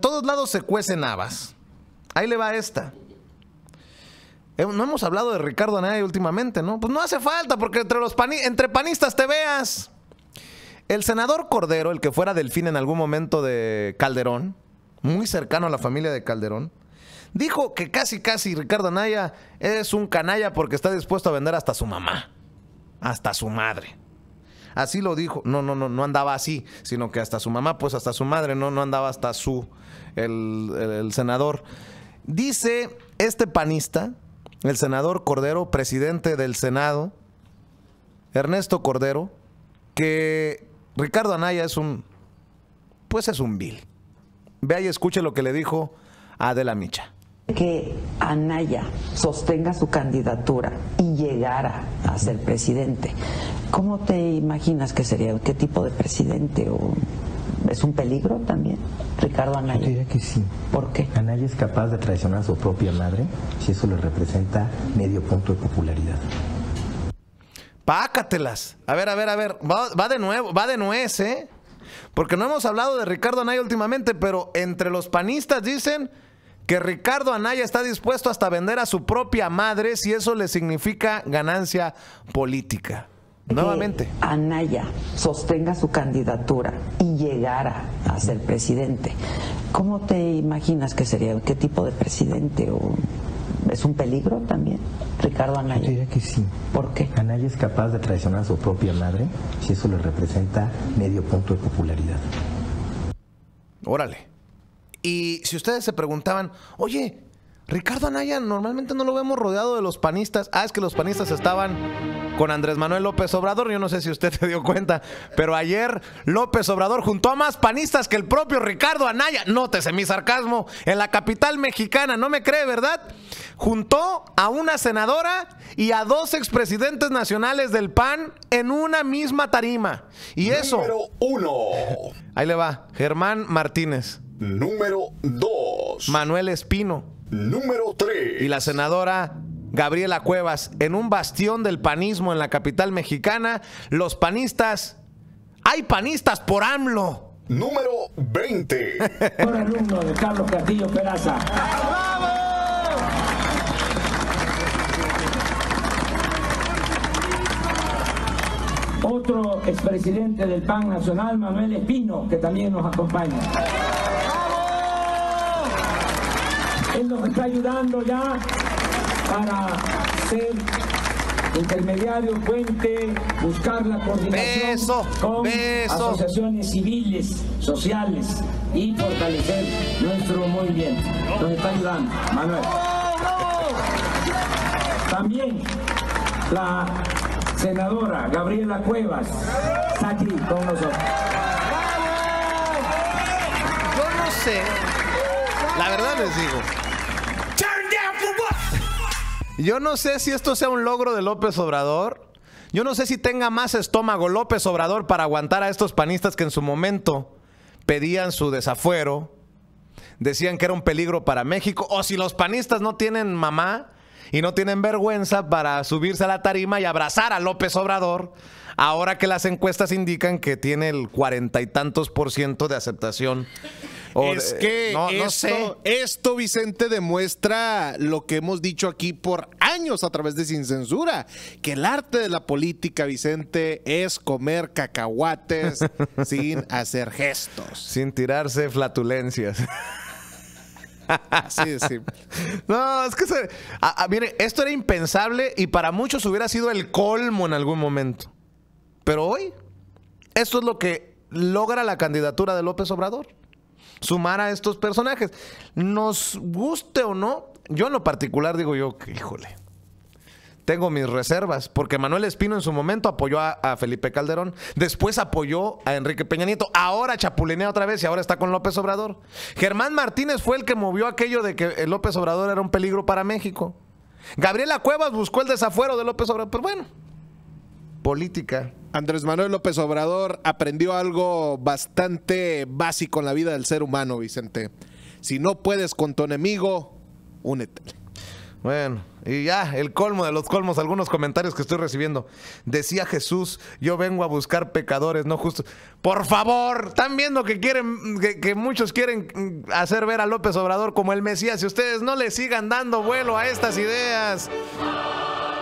todos lados se cuecen habas. Ahí le va esta. No hemos hablado de Ricardo Anaya últimamente, ¿no? Pues no hace falta, porque entre panistas te veas. El senador Cordero, el que fuera delfín en algún momento de Calderón, muy cercano a la familia de Calderón, dijo que casi Ricardo Anaya es un canalla porque está dispuesto a vender hasta su mamá, hasta su madre. Así lo dijo. No andaba así, sino que hasta su mamá, pues hasta su madre, no andaba hasta el senador. Dice este panista, el senador Cordero, presidente del Senado, Ernesto Cordero, que Ricardo Anaya es un vil. Vea y escuche lo que le dijo a Adela Micha. Que Anaya sostenga su candidatura y llegara a ser presidente, ¿cómo te imaginas que sería? ¿Qué tipo de presidente? ¿O es un peligro también, Ricardo Anaya? Yo diría que sí. ¿Por qué? Anaya es capaz de traicionar a su propia madre si eso le representa medio punto de popularidad. Pácatelas. A ver. Va de nuevo, va de nuez, ¿eh? Porque no hemos hablado de Ricardo Anaya últimamente, pero entre los panistas dicen que Ricardo Anaya está dispuesto hasta vender a su propia madre si eso le significa ganancia política. Nuevamente. Anaya sostenga su candidatura y llegara a ser presidente, ¿cómo te imaginas que sería? ¿Qué tipo de presidente? ¿O es un peligro también, Ricardo Anaya? Yo diría que sí. ¿Por qué? Anaya es capaz de traicionar a su propia madre si eso le representa medio punto de popularidad. Órale. Y si ustedes se preguntaban, oye, Ricardo Anaya normalmente no lo vemos rodeado de los panistas. Es que los panistas estaban con Andrés Manuel López Obrador. Yo no sé si usted se dio cuenta, pero ayer López Obrador juntó a más panistas que el propio Ricardo Anaya. Nótese mi sarcasmo. En la capital mexicana, no me cree, ¿verdad? Juntó a una senadora y a 2 expresidentes nacionales del PAN en una misma tarima. Y eso... Número 1. Ahí le va. Germán Martínez. Número 2. Manuel Espino. Número 3. Y la senadora Gabriela Cuevas. En un bastión del panismo en la capital mexicana, los panistas... ¡Hay panistas por AMLO! Número 20. Por alumno de Carlos Castillo Peraza. Otro expresidente del PAN Nacional, Manuel Espino, que también nos acompaña. Él nos está ayudando ya para ser intermediario, puente, buscar la coordinación con asociaciones civiles, sociales y fortalecer nuestro movimiento. Nos está ayudando, Manuel. También la senadora Gabriela Cuevas está aquí con nosotros. Yo no sé, la verdad les digo, yo no sé si esto sea un logro de López Obrador. Yo no sé si tenga más estómago López Obrador para aguantar a estos panistas que en su momento pedían su desafuero, decían que era un peligro para México, o si los panistas no tienen mamá y no tienen vergüenza para subirse a la tarima y abrazar a López Obrador, ahora que las encuestas indican que tiene el 40 y tantos % de aceptación. Es que no sé. Esto, Vicente, demuestra lo que hemos dicho aquí por años a través de Sin Censura, que el arte de la política, Vicente, es comer cacahuates sin hacer gestos. Sin tirarse flatulencias. Así de simple. No, es que mire, esto era impensable y para muchos hubiera sido el colmo en algún momento. Pero hoy, esto es lo que logra la candidatura de López Obrador. Sumar a estos personajes. Nos guste o no, yo en lo particular digo yo que, híjole, tengo mis reservas, porque Manuel Espino en su momento apoyó a Felipe Calderón, después apoyó a Enrique Peña Nieto, ahora chapulinea otra vez y ahora está con López Obrador. Germán Martínez fue el que movió aquello de que López Obrador era un peligro para México. Gabriela Cuevas buscó el desafuero de López Obrador, pero bueno, política. Andrés Manuel López Obrador aprendió algo bastante básico en la vida del ser humano, Vicente. Si no puedes con tu enemigo, únete. Bueno, y ya, el colmo de los colmos, algunos comentarios que estoy recibiendo. Decía Jesús, yo vengo a buscar pecadores, no justos. Por favor, están viendo que quieren, que muchos quieren hacer ver a López Obrador como el Mesías. Y ustedes no le sigan dando vuelo a estas ideas.